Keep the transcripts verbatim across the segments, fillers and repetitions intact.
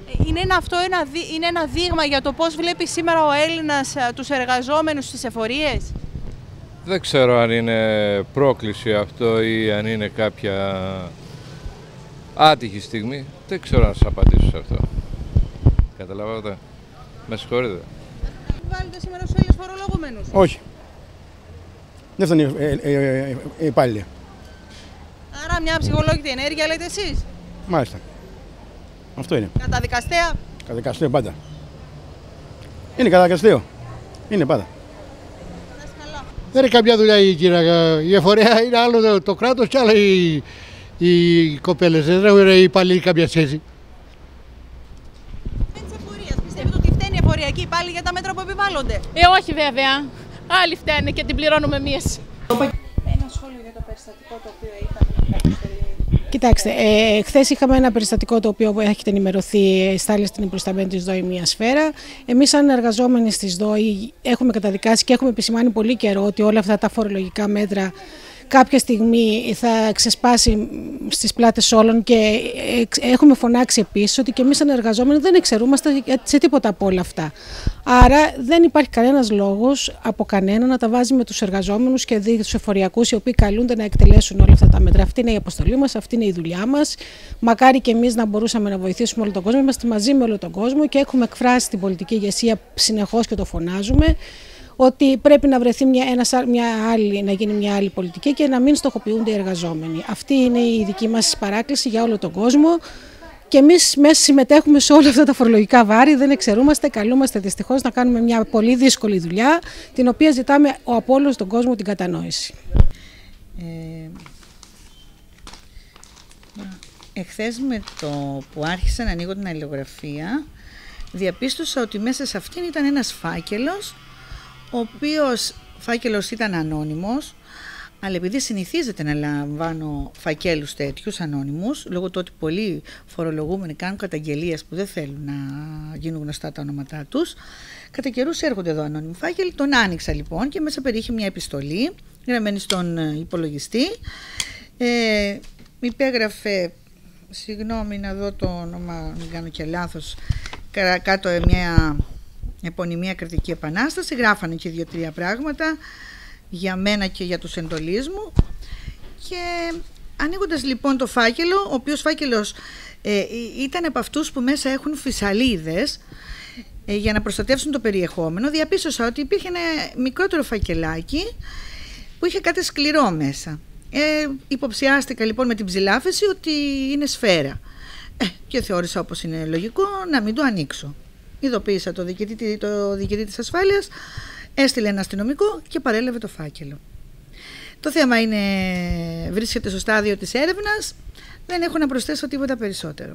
Είναι ένα, αυτό ένα, είναι ένα δείγμα για το πώς βλέπει σήμερα ο Έλληνας τους εργαζόμενους στις εφορίες? Δεν ξέρω αν είναι πρόκληση αυτό ή αν είναι κάποια άτυχη στιγμή. Δεν ξέρω να σας απαντήσω σε αυτό. Καταλάβατε. Με συγχωρείτε. Θα βάλετε σήμερα στους Έλληνες φορολογούμενους? Όχι. Δεν θα είναι ε, ε, ε, ε, υπάλληλοι. Άρα μια ψυχολόγητη ενέργεια λέτε εσείς? Μάλιστα. Αυτό είναι. Καταδικαστέα? Καταδικαστέο πάντα. Είναι καταδικαστέο. Είναι πάντα. Δεν είναι καμιά δουλειά η κυρία. Η εφορία είναι άλλο το κράτος και άλλο οι, οι κοπέλες. Δεν έχουν οι υπαλλήλοι καμιά σχέση. Πιστεύετε ότι φταίνει η εφοριακή πάλι για τα μέτρα που επιβάλλονται? Ε, όχι βέβαια. Άλλοι φταίνε και την πληρώνουμε εμείς. Ένα σχόλιο για το περιστατικό το οποίο είχαμε. Κοιτάξτε, ε, χθες είχαμε ένα περιστατικό το οποίο έχετε ενημερωθεί, στάλει στην προσταμένη της ΔΟΗ μια σφαίρα. Εμείς, σαν εργαζόμενοι της ΔΟΗ, έχουμε καταδικάσει και έχουμε επισημάνει πολύ καιρό ότι όλα αυτά τα φορολογικά μέτρα κάποια στιγμή θα ξεσπάσει στις πλάτες όλων και έχουμε φωνάξει επίσης ότι και εμείς σαν εργαζόμενοι δεν εξαιρούμαστε σε τίποτα από όλα αυτά. Άρα δεν υπάρχει κανένας λόγος από κανένα να τα βάζει με τους εργαζόμενους και τους εφοριακούς οι οποίοι καλούνται να εκτελέσουν όλα αυτά τα μέτρα. Αυτή είναι η αποστολή μας, αυτή είναι η δουλειά μας. Μακάρι και εμείς να μπορούσαμε να βοηθήσουμε όλο τον κόσμο. Είμαστε μαζί με όλο τον κόσμο και έχουμε εκφράσει την πολιτική ηγεσία συνεχώς και το φωνάζουμε, ότι πρέπει να βρεθεί μια, ένα, μια άλλη, να γίνει μια άλλη πολιτική και να μην στοχοποιούνται οι εργαζόμενοι. Αυτή είναι η δική μας παράκληση για όλο τον κόσμο και εμείς μέσα συμμετέχουμε σε όλα αυτά τα φορολογικά βάρη, δεν εξαιρούμαστε, καλούμαστε δυστυχώς να κάνουμε μια πολύ δύσκολη δουλειά, την οποία ζητάμε από όλο τον κόσμο την κατανόηση. Ε, εχθές με το που άρχισα να ανοίγω την αλληλογραφία, διαπίστωσα ότι μέσα σε αυτήν ήταν ένας φάκελος, ο οποίος φάκελος ήταν ανώνυμος, αλλά επειδή συνηθίζεται να λαμβάνω φακέλους τέτοιους ανώνυμους, λόγω του ότι πολλοί φορολογούμενοι κάνουν καταγγελίες που δεν θέλουν να γίνουν γνωστά τα ονόματά τους, κατά καιρούς έρχονται εδώ ανώνυμοι φάκελοι. Τον άνοιξα λοιπόν και μέσα περιείχε μια επιστολή γραμμένη στον υπολογιστή. Ε, υπέγραφε, συγγνώμη να δω το όνομα, μην κάνω και λάθος, κάτω μια επωνυμία Κρητική Επανάσταση, γράφανε και δύο-τρία πράγματα για μένα και για τους εντολείς μου. Και ανοίγοντας λοιπόν το φάκελο, ο οποίος φάκελος ε, ήταν από αυτούς που μέσα έχουν φυσαλίδες ε, για να προστατεύσουν το περιεχόμενο, διαπίστωσα ότι υπήρχε ένα μικρότερο φακελάκι που είχε κάτι σκληρό μέσα. Ε, υποψιάστηκα λοιπόν με την ψηλάφεση ότι είναι σφαίρα ε, και θεώρησα, όπως είναι λογικό, να μην το ανοίξω. Ειδοποίησα το διοικητή, το διοικητή της ασφάλειας, έστειλε ένα αστυνομικό και παρέλαβε το φάκελο. Το θέμα είναι, βρίσκεται στο στάδιο της έρευνας, δεν έχω να προσθέσω τίποτα περισσότερο.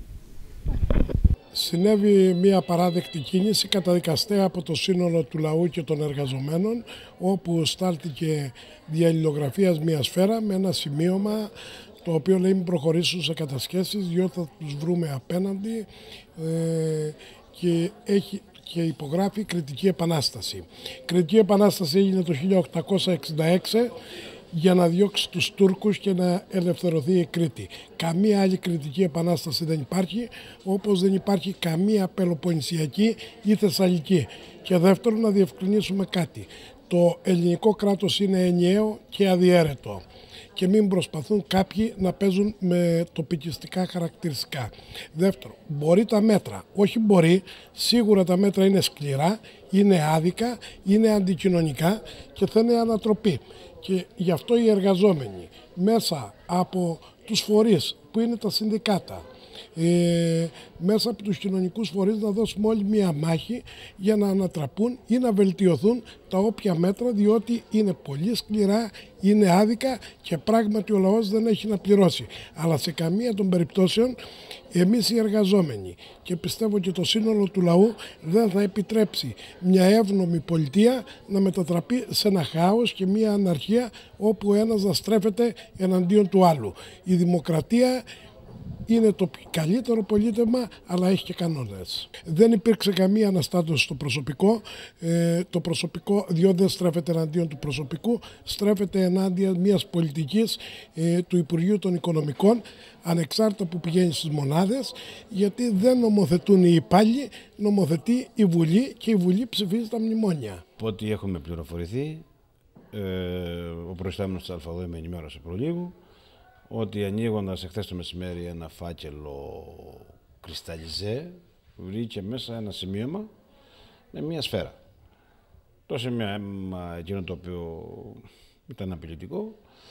Συνέβη μια παράδεκτη κίνηση καταδικαστέα από το σύνολο του λαού και των εργαζομένων, όπου στάλθηκε δια αλληλογραφίας μια σφαίρα με ένα σημείωμα το οποίο λέει μην προχωρήσουν σε κατασχέσεις διότι θα τους βρούμε απέναντι ε, και έχει και υπογράφει Κρητική Επανάσταση. Η Κρητική Επανάσταση έγινε το χίλια οκτακόσια εξήντα έξι για να διώξει τους Τούρκους και να ελευθερωθεί η Κρήτη. Καμία άλλη Κρητική Επανάσταση δεν υπάρχει, όπως δεν υπάρχει καμία Πελοποννησιακή ή Θεσσαλική. Και δεύτερον, να διευκρινίσουμε κάτι. Το ελληνικό κράτος είναι ενιαίο και αδιέρετο και μην προσπαθούν κάποιοι να παίζουν με τοπικιστικά χαρακτηριστικά. Δεύτερο, μπορεί τα μέτρα, όχι μπορεί, σίγουρα τα μέτρα είναι σκληρά, είναι άδικα, είναι αντικοινωνικά και θα είναι ανατροπή. Και γι' αυτό οι εργαζόμενοι μέσα από τους φορείς που είναι τα συνδικάτα, Ε, μέσα από τους κοινωνικούς φορείς να δώσουμε όλοι μία μάχη για να ανατραπούν ή να βελτιωθούν τα όποια μέτρα, διότι είναι πολύ σκληρά, είναι άδικα και πράγματι ο λαός δεν έχει να πληρώσει. Αλλά σε καμία των περιπτώσεων εμείς οι εργαζόμενοι και πιστεύω και το σύνολο του λαού δεν θα επιτρέψει μια εύνομη πολιτεία να μετατραπεί σε ένα χάος και μια αναρχία όπου ένας να στρέφεται εναντίον του άλλου. Η δημοκρατία είναι το καλύτερο πολίτευμα, αλλά έχει και κανόνες. Δεν υπήρξε καμία αναστάτωση στο προσωπικό. Ε, το προσωπικό, διότι δεν στρέφεται εναντίον του προσωπικού, στρέφεται ενάντια μιας πολιτικής ε, του Υπουργείου των Οικονομικών, ανεξάρτητα που πηγαίνει στις μονάδες, γιατί δεν νομοθετούν οι υπάλληλοι, νομοθετεί η Βουλή και η Βουλή ψηφίζει τα μνημόνια. Από ό,τι έχουμε πληροφορηθεί, ε, ο προϊστάμενος της ΑΔ με ενημέρωσε προλίγου ότι ανοίγοντας εχθές το μεσημέρι ένα φάκελο κρυσταλλιζέ, βρήκε μέσα ένα σημείωμα με μια σφαίρα. Το σημείωμα εκείνο το οποίο ήταν απειλητικό.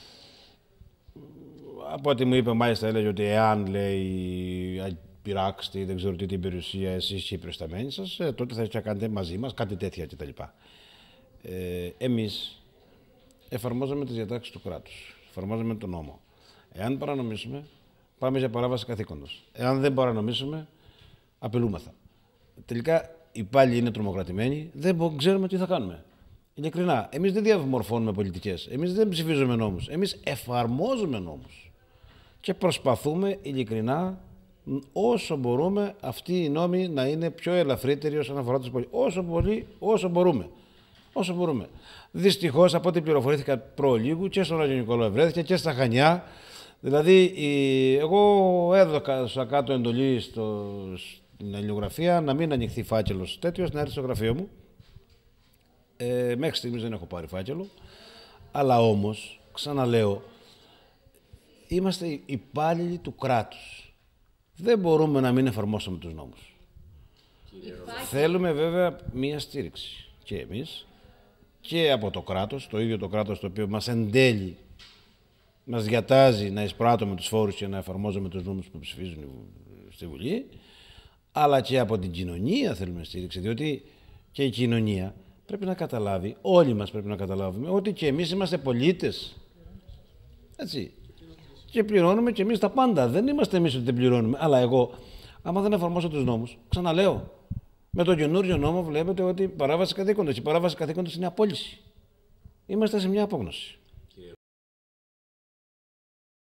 Από ό,τι μου είπε, μάλιστα έλεγε ότι εάν λέει πειράξτε ή δεν ξέρω τι την περιουσία εσείς και οι προϊσταμένοι σας, ε, τότε θα κάνετε μαζί μας κάτι τέτοια κτλ. Ε, εμείς εφαρμόζαμε τις διατάξεις του κράτους, εφαρμόζαμε τον νόμο. Εάν παρανομήσουμε, πάμε για παράβαση καθήκοντος. Εάν δεν παρανομήσουμε, απειλούμεθα. Τελικά, οι υπάλληλοι είναι τρομοκρατημένοι, δεν ξέρουμε τι θα κάνουμε. Ειλικρινά, εμείς δεν διαμορφώνουμε πολιτικές, εμείς δεν ψηφίζουμε νόμους, εμείς εφαρμόζουμε νόμους. Και προσπαθούμε ειλικρινά, όσο μπορούμε, αυτοί οι νόμοι να είναι πιο ελαφρύτεροι όσον αφορά τους πολίτες. Όσο πολύ, όσο μπορούμε. Όσο μπορούμε. Δυστυχώς, από ό,τι πληροφορήθηκα προλίγου και στον Άγιο Νικόλαο βρέθηκε και στα Χανιά. Δηλαδή, εγώ έδωσα κάτω εντολή στο, στην αλληλογραφία να μην ανοιχθεί φάκελος τέτοιος, να έρθει στο γραφείο μου. Ε, μέχρι στιγμής δεν έχω πάρει φάκελο. Αλλά όμως, ξαναλέω, είμαστε υπάλληλοι του κράτους. Δεν μπορούμε να μην εφαρμόσουμε τους νόμους. Θέλουμε βέβαια μία στήριξη και εμείς και από το κράτος, το ίδιο το κράτος το οποίο μας εντέλει, μας διατάζει να εισπράττουμε τους φόρους και να εφαρμόζουμε τους νόμους που ψηφίζουν στη Βουλή, αλλά και από την κοινωνία θέλουμε στήριξη, διότι και η κοινωνία πρέπει να καταλάβει, όλοι μας πρέπει να καταλάβουμε, ότι και εμείς είμαστε πολίτες. Έτσι. Και πληρώνουμε και εμείς τα πάντα. Δεν είμαστε εμείς ότι δεν πληρώνουμε. Αλλά εγώ, άμα δεν εφαρμόσω τους νόμους, ξαναλέω, με τον καινούριο νόμο βλέπετε ότι η παράβαση καθήκοντος. Η παράβαση καθήκοντος είναι απόλυση. Είμαστε σε μια απόγνωση.